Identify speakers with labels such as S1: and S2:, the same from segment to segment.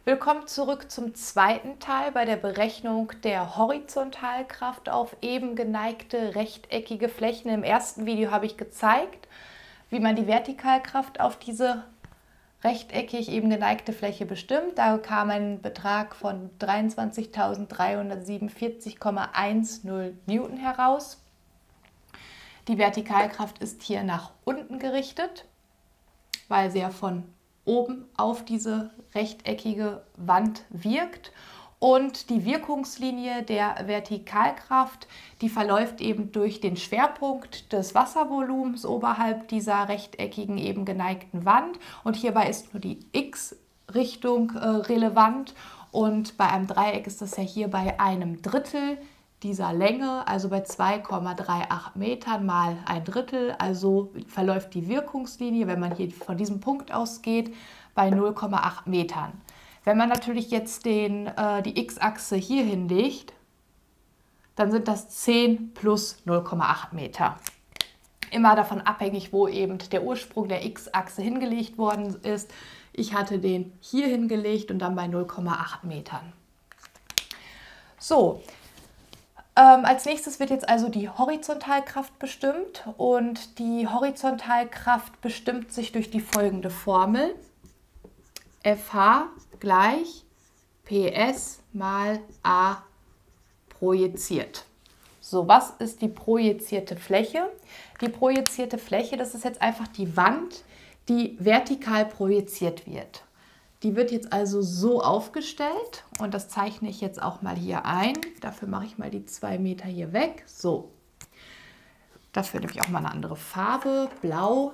S1: Willkommen zurück zum zweiten Teil bei der Berechnung der Horizontalkraft auf eben geneigte rechteckige Flächen. Im ersten Video habe ich gezeigt, wie man die Vertikalkraft auf diese rechteckig eben geneigte Fläche bestimmt. Da kam ein Betrag von 23.347,10 Newton heraus. Die Vertikalkraft ist hier nach unten gerichtet, weil sie ja von oben auf diese rechteckige Wand wirkt. Und die Wirkungslinie der Vertikalkraft, die verläuft eben durch den Schwerpunkt des Wasservolumens oberhalb dieser rechteckigen eben geneigten Wand. Und hierbei ist nur die X-Richtung relevant. Und bei einem Dreieck ist das ja hier bei einem Drittel dieser Länge, also bei 2,38 Metern mal ein Drittel, also verläuft die Wirkungslinie, wenn man hier von diesem Punkt ausgeht, bei 0,8 Metern. Wenn man natürlich jetzt die X-Achse hier hinlegt, dann sind das 10 plus 0,8 Meter. Immer davon abhängig, wo eben der Ursprung der X-Achse hingelegt worden ist. Ich hatte den hier hingelegt und dann bei 0,8 Metern. So. Als nächstes wird jetzt also die Horizontalkraft bestimmt und die Horizontalkraft bestimmt sich durch die folgende Formel. FH gleich PS mal A projiziert. So, was ist die projizierte Fläche? Die projizierte Fläche, das ist jetzt einfach die Wand, die vertikal projiziert wird. Die wird jetzt also so aufgestellt und das zeichne ich jetzt auch mal hier ein. Dafür mache ich mal die 2 Meter hier weg. So, dafür nehme ich auch mal eine andere Farbe, blau.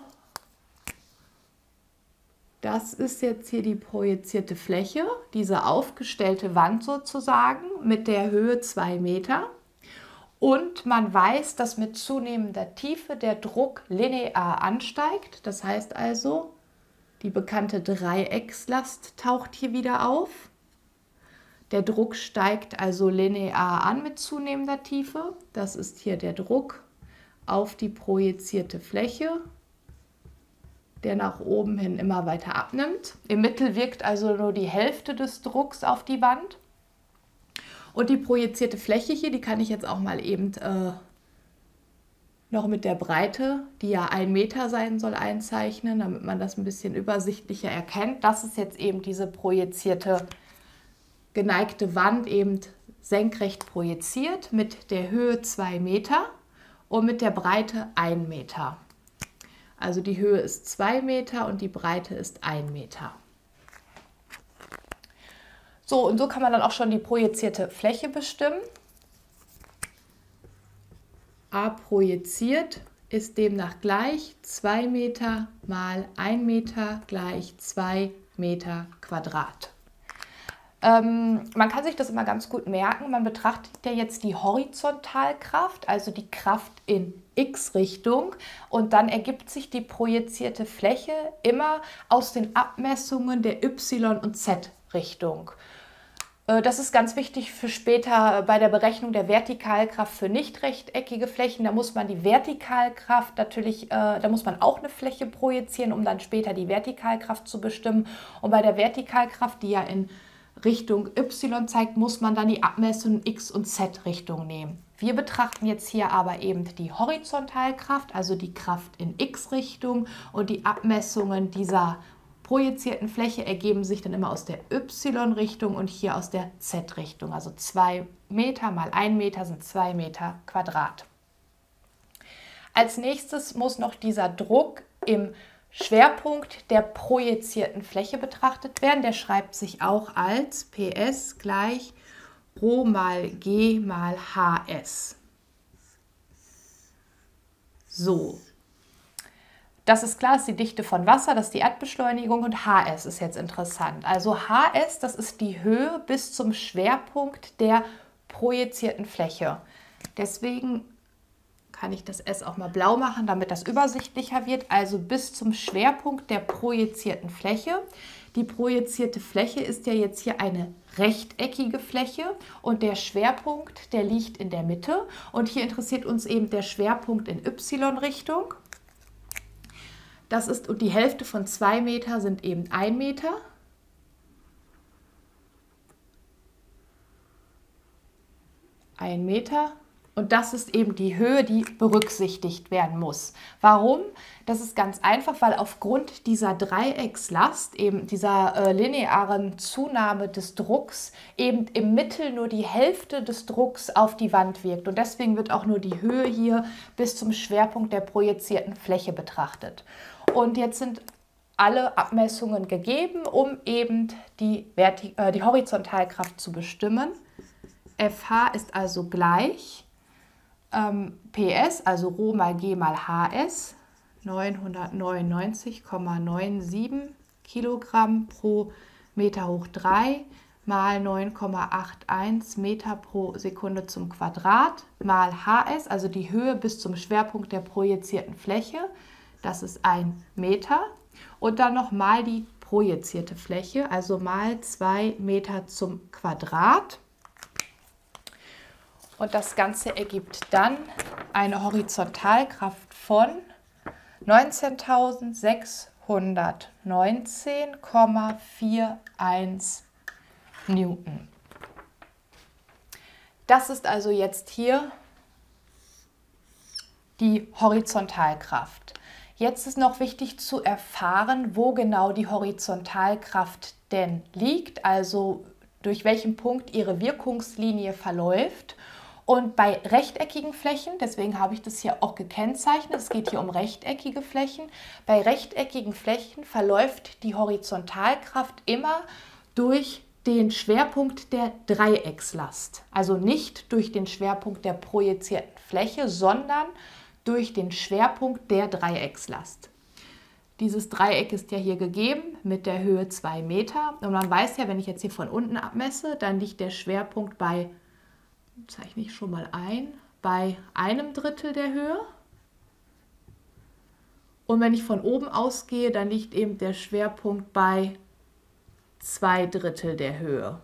S1: Das ist jetzt hier die projizierte Fläche, diese aufgestellte Wand sozusagen mit der Höhe 2 Meter. Und man weiß, dass mit zunehmender Tiefe der Druck linear ansteigt. Das heißt also, die bekannte Dreieckslast taucht hier wieder auf. Der Druck steigt also linear an mit zunehmender Tiefe. Das ist hier der Druck auf die projizierte Fläche, der nach oben hin immer weiter abnimmt. Im Mittel wirkt also nur die Hälfte des Drucks auf die Wand. Und die projizierte Fläche hier, die kann ich jetzt auch mal eben noch mit der Breite, die ja 1 Meter sein soll, einzeichnen, damit man das ein bisschen übersichtlicher erkennt. Das ist jetzt eben diese projizierte, geneigte Wand, eben senkrecht projiziert mit der Höhe 2 Meter und mit der Breite 1 Meter. Also die Höhe ist 2 Meter und die Breite ist 1 Meter. So, und so kann man dann auch schon die projizierte Fläche bestimmen. A projiziert ist demnach gleich 2 Meter mal 1 Meter gleich 2 Meter Quadrat. Man kann sich das immer ganz gut merken. Man betrachtet ja jetzt die Horizontalkraft, also die Kraft in X-Richtung. Und dann ergibt sich die projizierte Fläche immer aus den Abmessungen der Y- und Z-Richtung. Das ist ganz wichtig für später bei der Berechnung der Vertikalkraft für nicht rechteckige Flächen. Da muss man die Vertikalkraft natürlich, da muss man auch eine Fläche projizieren, um dann später die Vertikalkraft zu bestimmen. Und bei der Vertikalkraft, die ja in Richtung Y zeigt, muss man dann die Abmessungen X- und Z-Richtung nehmen. Wir betrachten jetzt hier aber eben die Horizontalkraft, also die Kraft in X-Richtung, und die Abmessungen dieser projizierten Fläche ergeben sich dann immer aus der Y-Richtung und hier aus der Z-Richtung. Also 2 Meter mal 1 Meter sind 2 Meter Quadrat. Als nächstes muss noch dieser Druck im Schwerpunkt der projizierten Fläche betrachtet werden. Der schreibt sich auch als PS gleich Rho mal G mal HS. So. Das ist klar, das ist die Dichte von Wasser, das ist die Erdbeschleunigung, und HS ist jetzt interessant. Also HS, das ist die Höhe bis zum Schwerpunkt der projizierten Fläche. Deswegen kann ich das S auch mal blau machen, damit das übersichtlicher wird. Also bis zum Schwerpunkt der projizierten Fläche. Die projizierte Fläche ist ja jetzt hier eine rechteckige Fläche und der Schwerpunkt, der liegt in der Mitte. Und hier interessiert uns eben der Schwerpunkt in Y-Richtung. Das ist, und die Hälfte von 2 Meter sind eben 1 Meter. 1 Meter. Und das ist eben die Höhe, die berücksichtigt werden muss. Warum? Das ist ganz einfach, weil aufgrund dieser Dreieckslast, eben dieser linearen Zunahme des Drucks, eben im Mittel nur die Hälfte des Drucks auf die Wand wirkt. Und deswegen wird auch nur die Höhe hier bis zum Schwerpunkt der projizierten Fläche betrachtet. Und jetzt sind alle Abmessungen gegeben, um eben die Horizontalkraft zu bestimmen. FH ist also gleich PS, also Rho mal G mal HS, 999,97 Kilogramm pro Meter hoch 3 mal 9,81 Meter pro Sekunde zum Quadrat mal HS, also die Höhe bis zum Schwerpunkt der projizierten Fläche, das ist 1 Meter. Und dann noch mal die projizierte Fläche, also mal 2 Meter zum Quadrat. Und das Ganze ergibt dann eine Horizontalkraft von 19.619,41 Newton. Das ist also jetzt hier die Horizontalkraft. Jetzt ist noch wichtig zu erfahren, wo genau die Horizontalkraft denn liegt, also durch welchen Punkt ihre Wirkungslinie verläuft. Und bei rechteckigen Flächen, deswegen habe ich das hier auch gekennzeichnet, es geht hier um rechteckige Flächen, bei rechteckigen Flächen verläuft die Horizontalkraft immer durch den Schwerpunkt der Dreieckslast. Also nicht durch den Schwerpunkt der projizierten Fläche, sondern durch den Schwerpunkt der Dreieckslast. Dieses Dreieck ist ja hier gegeben mit der Höhe 2 Meter. Und man weiß ja, wenn ich jetzt hier von unten abmesse, dann liegt der Schwerpunkt bei, zeichne ich schon mal ein, bei 1/3 der Höhe. Und wenn ich von oben ausgehe, dann liegt eben der Schwerpunkt bei 2/3 der Höhe.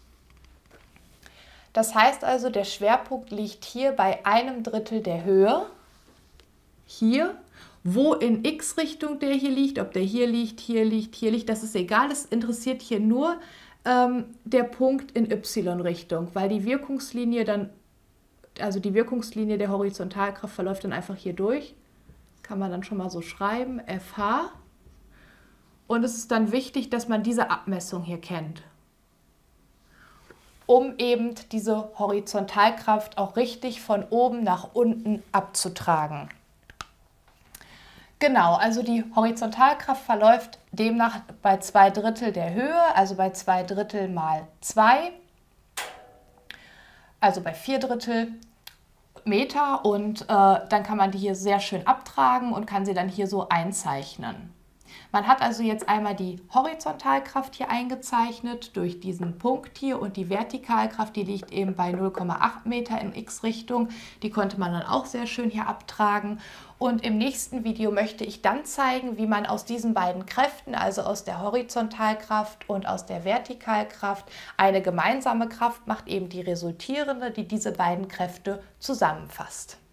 S1: Das heißt also, der Schwerpunkt liegt hier bei 1/3 der Höhe. Hier, wo in x-Richtung der hier liegt, ob der hier liegt, hier liegt, hier liegt, das ist egal, das interessiert hier nur der Punkt in y-Richtung, weil die Wirkungslinie dann, also die Wirkungslinie der Horizontalkraft verläuft dann einfach hier durch, kann man dann schon mal so schreiben, FH. Und es ist dann wichtig, dass man diese Abmessung hier kennt, um eben diese Horizontalkraft auch richtig von oben nach unten abzutragen. Genau, also die Horizontalkraft verläuft demnach bei 2/3 der Höhe, also bei 2/3 mal 2, also bei 4/3 Meter, und dann kann man die hier sehr schön abtragen und kann sie dann hier so einzeichnen. Man hat also jetzt einmal die Horizontalkraft hier eingezeichnet durch diesen Punkt hier und die Vertikalkraft, die liegt eben bei 0,8 Meter in x-Richtung. Die konnte man dann auch sehr schön hier abtragen. Und im nächsten Video möchte ich dann zeigen, wie man aus diesen beiden Kräften, also aus der Horizontalkraft und aus der Vertikalkraft, eine gemeinsame Kraft macht, eben die resultierende, die diese beiden Kräfte zusammenfasst.